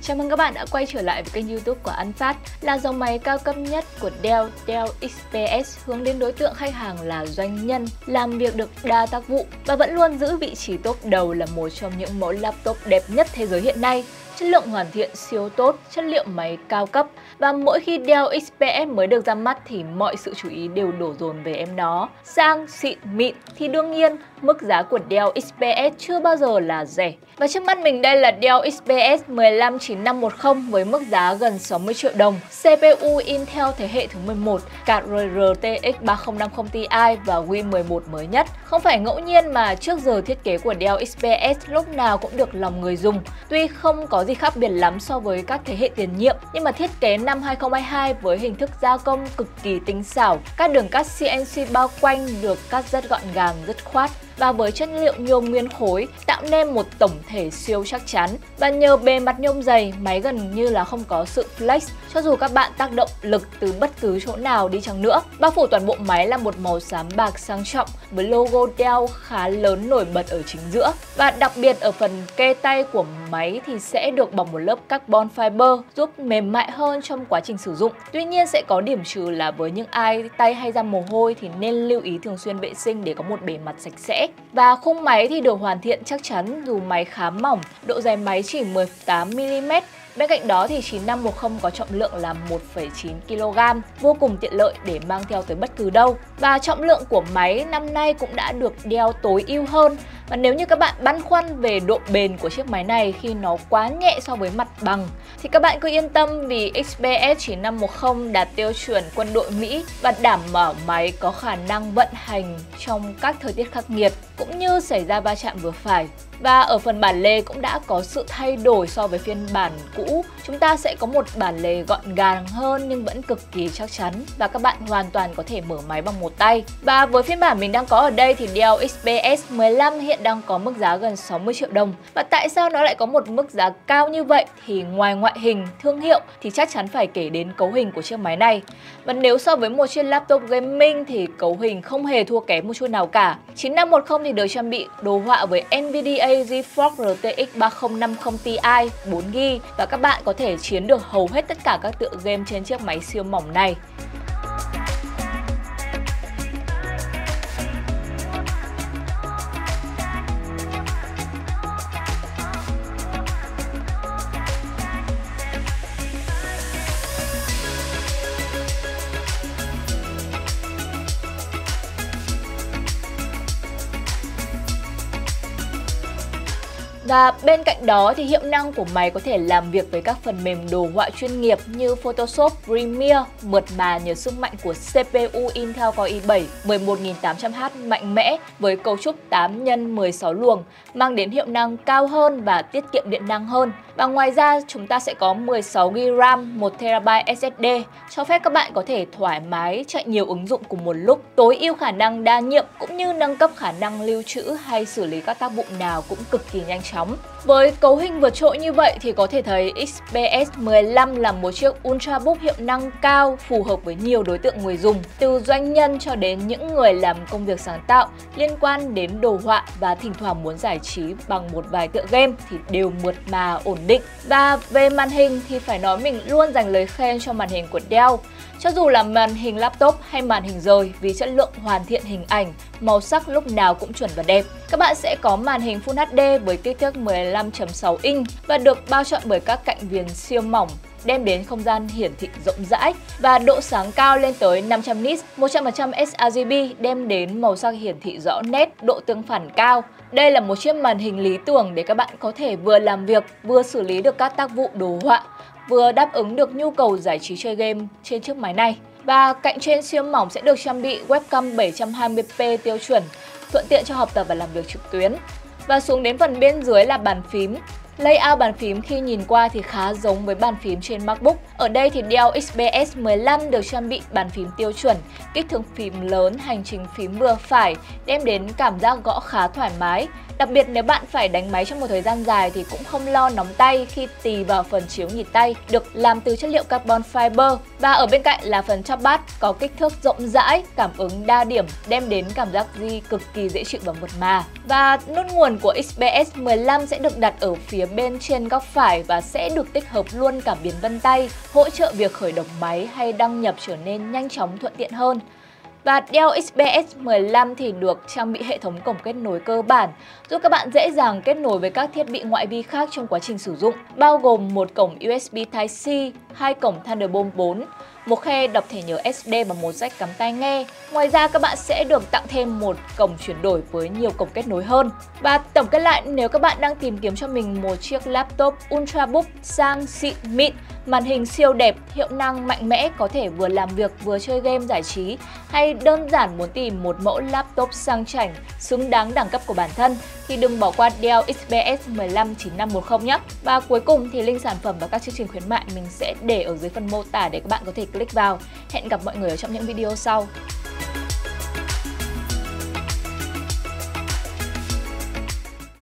Chào mừng các bạn đã quay trở lại với kênh YouTube của Anphát, là dòng máy cao cấp nhất của Dell XPS, hướng đến đối tượng khách hàng là doanh nhân, làm việc được đa tác vụ và vẫn luôn giữ vị trí top đầu là một trong những mẫu laptop đẹp nhất thế giới hiện nay. Chất lượng hoàn thiện siêu tốt, chất liệu máy cao cấp và mỗi khi Dell XPS mới được ra mắt thì mọi sự chú ý đều đổ dồn về em nó. Sang, xịn, mịn thì đương nhiên mức giá của Dell XPS chưa bao giờ là rẻ. Và trước mắt mình đây là Dell XPS 15950 với mức giá gần 60 triệu đồng. CPU Intel thế hệ thứ 11, card RTX 3050 Ti và Win11 mới nhất. Không phải ngẫu nhiên mà trước giờ thiết kế của Dell XPS lúc nào cũng được lòng người dùng. Tuy không có gì khác biệt lắm so với các thế hệ tiền nhiệm, nhưng mà thiết kế năm 2022 với hình thức gia công cực kỳ tinh xảo. Các đường cắt CNC bao quanh được cắt rất gọn gàng, dứt khoát và với chất liệu nhôm nguyên khối tạo nên một tổng thể siêu chắc chắn. Và nhờ bề mặt nhôm dày, máy gần như là không có sự flex cho dù các bạn tác động lực từ bất cứ chỗ nào đi chăng nữa. Bao phủ toàn bộ máy là một màu xám bạc sang trọng với logo Dell khá lớn nổi bật ở chính giữa. Và đặc biệt ở phần kê tay của máy thì sẽ được bọc một lớp carbon fiber giúp mềm mại hơn trong quá trình sử dụng. Tuy nhiên sẽ có điểm trừ là với những ai tay hay ra mồ hôi thì nên lưu ý thường xuyên vệ sinh để có một bề mặt sạch sẽ. Và khung máy thì được hoàn thiện chắc chắn dù máy khá mỏng, độ dày máy chỉ 18mm. Bên cạnh đó thì 9510 có trọng lượng là 1,9 kg, vô cùng tiện lợi để mang theo tới bất cứ đâu. Và trọng lượng của máy năm nay cũng đã được đeo tối ưu hơn. Và nếu như các bạn băn khoăn về độ bền của chiếc máy này khi nó quá nhẹ so với mặt bằng thì các bạn cứ yên tâm vì XPS 9510 đạt tiêu chuẩn quân đội Mỹ và đảm bảo máy có khả năng vận hành trong các thời tiết khắc nghiệt cũng như xảy ra va chạm vừa phải. Và ở phần bản lề cũng đã có sự thay đổi so với phiên bản cũ. Chúng ta sẽ có một bản lề gọn gàng hơn nhưng vẫn cực kỳ chắc chắn và các bạn hoàn toàn có thể mở máy bằng một tay. Và với phiên bản mình đang có ở đây thì Dell XPS 15 hiện đang có mức giá gần 60 triệu đồng. Và tại sao nó lại có một mức giá cao như vậy? Thì ngoài ngoại hình, thương hiệu thì chắc chắn phải kể đến cấu hình của chiếc máy này. Và nếu so với một chiếc laptop gaming thì cấu hình không hề thua kém một chút nào cả. 9510 thì được trang bị đồ họa với NVIDIA GeForce RTX 3050 Ti 4GB và các bạn có thể chiến được hầu hết tất cả các tựa game trên chiếc máy siêu mỏng này. Và bên cạnh đó thì hiệu năng của máy có thể làm việc với các phần mềm đồ họa chuyên nghiệp như Photoshop, Premiere, mượt mà nhờ sức mạnh của CPU Intel Core i7 11800H mạnh mẽ với cấu trúc 8x16 luồng, mang đến hiệu năng cao hơn và tiết kiệm điện năng hơn. Và ngoài ra chúng ta sẽ có 16GB RAM, 1TB SSD, cho phép các bạn có thể thoải mái chạy nhiều ứng dụng cùng một lúc, tối ưu khả năng đa nhiệm cũng như nâng cấp khả năng lưu trữ hay xử lý các tác vụ nào cũng cực kỳ nhanh chóng. Với cấu hình vượt trội như vậy thì có thể thấy XPS 15 là một chiếc Ultrabook hiệu năng cao phù hợp với nhiều đối tượng người dùng, từ doanh nhân cho đến những người làm công việc sáng tạo liên quan đến đồ họa và thỉnh thoảng muốn giải trí bằng một vài tựa game thì đều mượt mà ổn định. Và về màn hình thì phải nói mình luôn dành lời khen cho màn hình của Dell. Cho dù là màn hình laptop hay màn hình rời vì chất lượng hoàn thiện hình ảnh, màu sắc lúc nào cũng chuẩn và đẹp. Các bạn sẽ có màn hình Full HD với kích thước 15.6 inch và được bao trọn bởi các cạnh viền siêu mỏng, đem đến không gian hiển thị rộng rãi và độ sáng cao lên tới 500 nits, 100% sRGB đem đến màu sắc hiển thị rõ nét, độ tương phản cao. Đây là một chiếc màn hình lý tưởng để các bạn có thể vừa làm việc, vừa xử lý được các tác vụ đồ họa, vừa đáp ứng được nhu cầu giải trí chơi game trên chiếc máy này. Và cạnh trên siêu mỏng sẽ được trang bị webcam 720p tiêu chuẩn, thuận tiện cho học tập và làm việc trực tuyến. Và xuống đến phần bên dưới là bàn phím. Layout bàn phím khi nhìn qua thì khá giống với bàn phím trên MacBook. Ở đây thì Dell XPS 15 được trang bị bàn phím tiêu chuẩn, kích thước phím lớn, hành trình phím vừa phải, đem đến cảm giác gõ khá thoải mái. Đặc biệt nếu bạn phải đánh máy trong một thời gian dài thì cũng không lo nóng tay khi tì vào phần chiếu nhì tay, được làm từ chất liệu carbon fiber. Và ở bên cạnh là phần choppad có kích thước rộng rãi, cảm ứng đa điểm, đem đến cảm giác di cực kỳ dễ chịu và mượt mà. Và nút nguồn của XPS 15 sẽ được đặt ở phía bên trên góc phải và sẽ được tích hợp luôn cảm biến vân tay, hỗ trợ việc khởi động máy hay đăng nhập trở nên nhanh chóng thuận tiện hơn. Và Dell XPS 15 thì được trang bị hệ thống cổng kết nối cơ bản, giúp các bạn dễ dàng kết nối với các thiết bị ngoại vi khác trong quá trình sử dụng, bao gồm một cổng USB Type-C, 2 cổng Thunderbolt 4, một khe đọc thẻ nhớ SD và một jack cắm tai nghe. Ngoài ra các bạn sẽ được tặng thêm một cổng chuyển đổi với nhiều cổng kết nối hơn. Và tổng kết lại, nếu các bạn đang tìm kiếm cho mình một chiếc laptop Ultrabook sang xịn mịn, màn hình siêu đẹp, hiệu năng mạnh mẽ có thể vừa làm việc vừa chơi game giải trí, hay đơn giản muốn tìm một mẫu laptop sang chảnh, xứng đáng đẳng cấp của bản thân, thì đừng bỏ qua Dell XPS 15 9510 nhé. Và cuối cùng thì link sản phẩm và các chương trình khuyến mại mình sẽ để ở dưới phần mô tả để các bạn có thể click vào. Hẹn gặp mọi người ở trong những video sau.